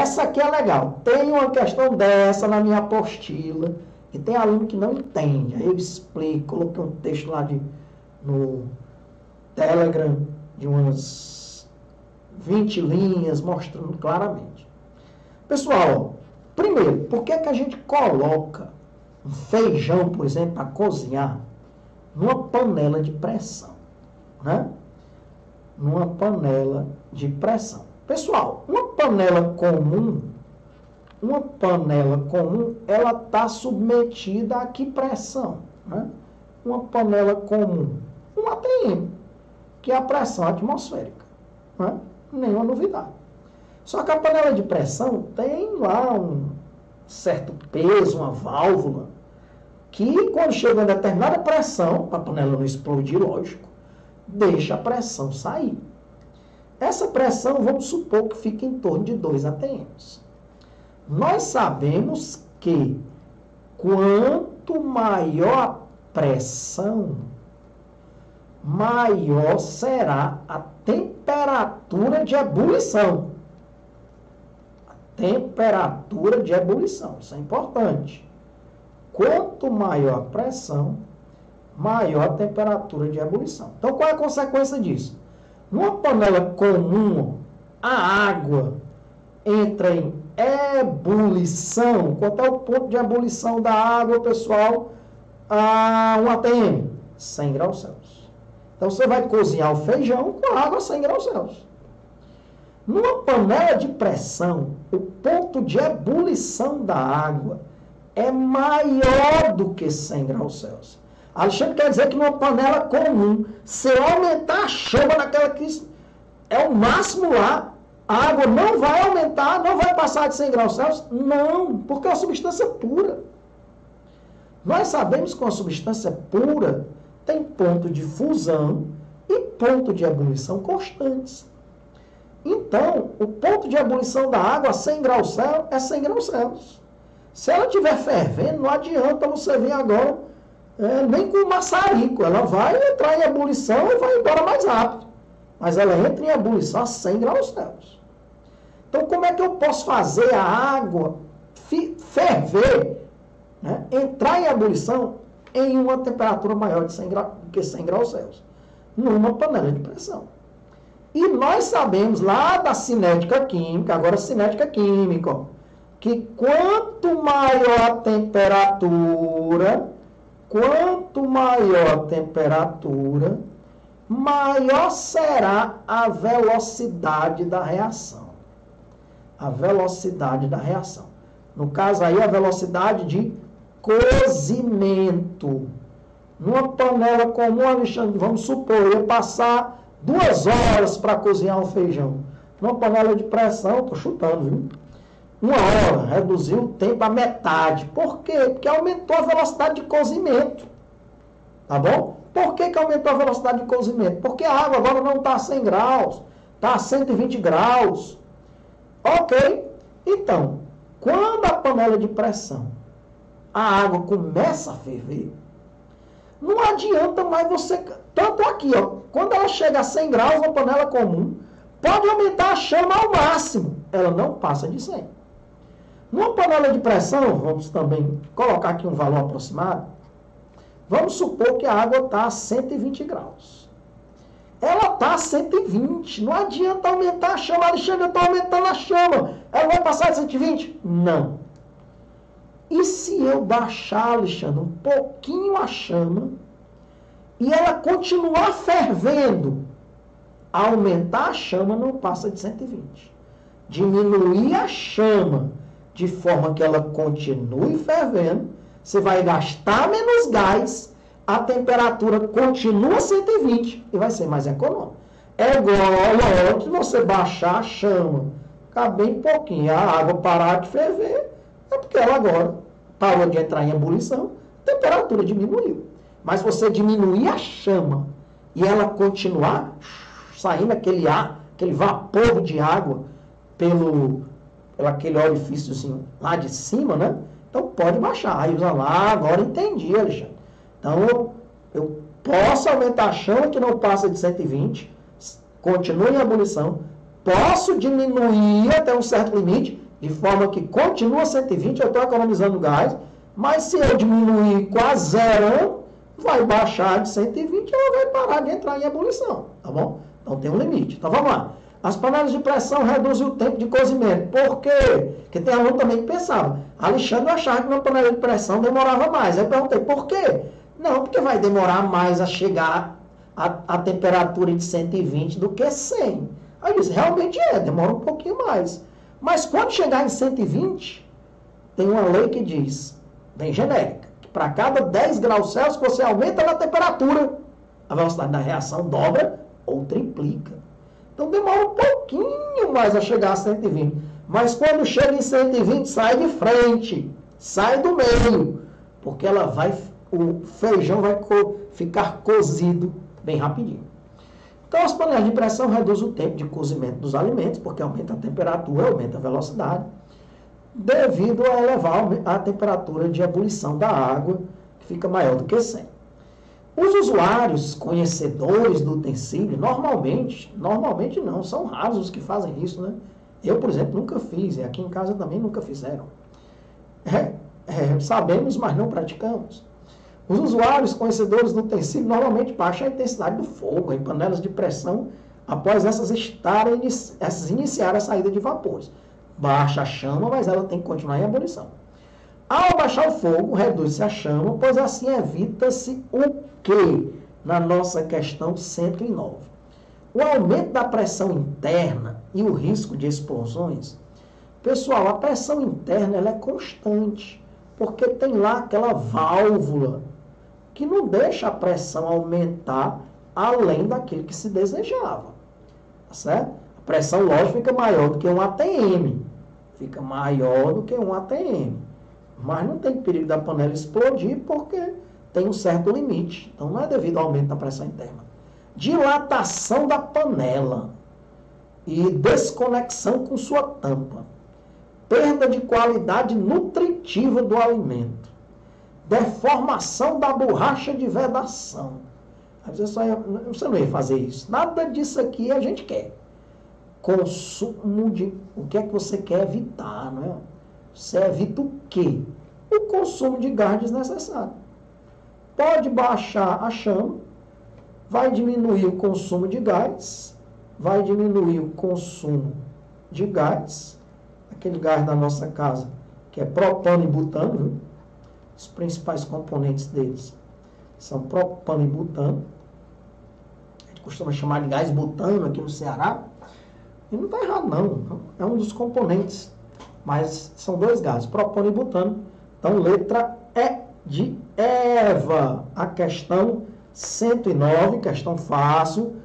essa aqui é legal. Tem uma questão dessa na minha apostila e tem aluno que não entende. Aí eu explico, coloquei um texto lá no Telegram de umas 20 linhas mostrando claramente. Pessoal, primeiro, por que a gente coloca um feijão, por exemplo, para cozinhar numa panela de pressão, né? Numa panela de pressão. Pessoal, uma panela comum, ela está submetida a que pressão, né? Uma panela comum, um ATM, que é a pressão atmosférica, né? Nenhuma novidade. Só que a panela de pressão tem lá um certo peso, uma válvula, que quando chega a determinada pressão, para a panela não explodir, lógico, deixa a pressão sair. Essa pressão, vamos supor que fica em torno de 2 atms. Nós sabemos que quanto maior a pressão, maior será a temperatura de ebulição. A temperatura de ebulição, isso é importante. Quanto maior a pressão, maior a temperatura de ebulição. Então, qual é a consequência disso? Numa panela comum, a água entra em ebulição. Quanto é o ponto de ebulição da água, pessoal? Um atm, 100 graus Celsius. Então, você vai cozinhar o feijão com água a 100 graus Celsius. Numa panela de pressão, o ponto de ebulição da água é maior do que 100 graus Celsius. Alexandre quer dizer que numa panela comum, se eu aumentar a chama naquela que é o máximo lá, a água não vai aumentar, não vai passar de 100 graus Celsius? Não, porque é uma substância pura. Nós sabemos que uma substância pura tem ponto de fusão e ponto de ebulição constantes. Então, o ponto de ebulição da água a 100 graus Celsius é 100 graus Celsius. Se ela estiver fervendo, não adianta você vir agora nem com o maçarico. Ela vai entrar em ebulição e vai embora mais rápido. Mas ela entra em ebulição a 100 graus Celsius. Então, como é que eu posso fazer a água ferver, né, entrar em ebulição em uma temperatura maior de 100 do que 100 graus Celsius? Numa panela de pressão. E nós sabemos lá da cinética química, agora cinética química, ó, que quanto maior a temperatura, maior será a velocidade da reação. A velocidade da reação. No caso aí, a velocidade de cozimento. Numa panela comum, Alexandre, vamos supor, eu ia passar 2 horas para cozinhar um feijão. Numa panela de pressão, estou chutando, viu? 1 hora, reduziu o tempo à metade. Por quê? Porque aumentou a velocidade de cozimento. Tá bom? Por que aumentou a velocidade de cozimento? Porque a água agora não está a 100 graus, está a 120 graus. Ok? Então, quando a panela de pressão, a água começa a ferver, não adianta mais você... Tanto aqui, ó, quando ela chega a 100 graus na panela comum, pode aumentar a chama ao máximo. Ela não passa de 100. Numa panela de pressão, vamos também colocar aqui um valor aproximado, vamos supor que a água está a 120 graus. Ela está a 120, não adianta aumentar a chama. Alexandre, eu estou aumentando a chama. Ela vai passar de 120? Não. E se eu baixar, Alexandre, um pouquinho a chama e ela continuar fervendo, aumentar a chama não passa de 120. Diminuir a chama de forma que ela continue fervendo, você vai gastar menos gás, a temperatura continua 120 e vai ser mais econômico. É igual que você baixar a chama, ficar bem pouquinho, a água parar de ferver, é porque ela agora parou de entrar em ebulição, a temperatura diminuiu. Mas você diminuir a chama e ela continuar saindo aquele ar, aquele vapor de água pelo aquele orifíciozinho lá de cima, né? Então pode baixar. Aí usa lá, agora entendi, Alexandre. Então eu posso aumentar a chama que não passa de 120, continua em ebulição, posso diminuir até um certo limite de forma que continua 120, eu estou economizando gás, mas se eu diminuir quase zero, vai baixar de 120 e ela vai parar de entrar em ebulição, tá bom? Então tem um limite. Então vamos lá. As panelas de pressão reduzem o tempo de cozimento. Por quê? Porque tem aluno também que pensava. Alexandre achava que uma panela de pressão demorava mais. Aí eu perguntei, por quê? Não, porque vai demorar mais a chegar a temperatura de 120 do que 100. Aí eu disse, realmente demora um pouquinho mais. Mas quando chegar em 120, tem uma lei que diz, bem genérica, que para cada 10 graus Celsius você aumenta na temperatura, a velocidade da reação dobra ou triplica. Então demora um pouquinho mais a chegar a 120. Mas quando chega em 120, sai de frente, sai do meio, porque o feijão vai ficar cozido bem rapidinho. Então as panelas de pressão reduzem o tempo de cozimento dos alimentos, porque aumenta a temperatura, aumenta a velocidade, devido a elevar a temperatura de ebulição da água, que fica maior do que 100. Os usuários conhecedores do utensílio, normalmente não, são raros os que fazem isso, né? Eu, por exemplo, nunca fiz, e aqui em casa também nunca fizeram. Sabemos, mas não praticamos. Os usuários conhecedores do utensílio normalmente baixam a intensidade do fogo em panelas de pressão após essas iniciar a saída de vapores. Baixa a chama, mas ela tem que continuar em ebulição. Ao baixar o fogo, reduz-se a chama, pois assim evita-se o quê? Na nossa questão 109. O aumento da pressão interna e o risco de explosões. Pessoal, a pressão interna ela é constante, porque tem lá aquela válvula que não deixa a pressão aumentar além daquilo que se desejava. Tá certo? A pressão, lógico, fica maior do que um ATM. Fica maior do que um ATM. Mas não tem perigo da panela explodir porque tem um certo limite. Então não é devido ao aumento da pressão interna. Dilatação da panela e desconexão com sua tampa. Perda de qualidade nutritiva do alimento. Deformação da borracha de vedação. Você não ia fazer isso. Nada disso aqui a gente quer. Consumo de... O que é que você quer evitar, não é? Você evita o quê? O consumo de gás desnecessário. Pode baixar a chama, vai diminuir o consumo de gás, vai diminuir o consumo de gás, aquele gás da nossa casa, que é propano e butano, viu? Os principais componentes deles são propano e butano. A gente costuma chamar de gás butano aqui no Ceará. E não está errado, não. É um dos componentes. Mas são dois gases, propano e butano. Então, letra E de Eva. A questão 109, questão fácil.